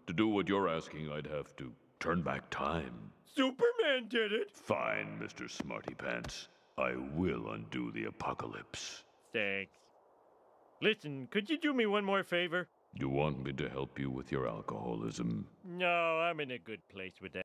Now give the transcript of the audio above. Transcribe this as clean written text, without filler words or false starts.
To do what you're asking, I'd have to turn back time. Superman did it! Fine, Mr. Smarty Pants. I will undo the apocalypse. Thanks. Listen, could you do me one more favor? You want me to help you with your alcoholism? No, I'm in a good place with that.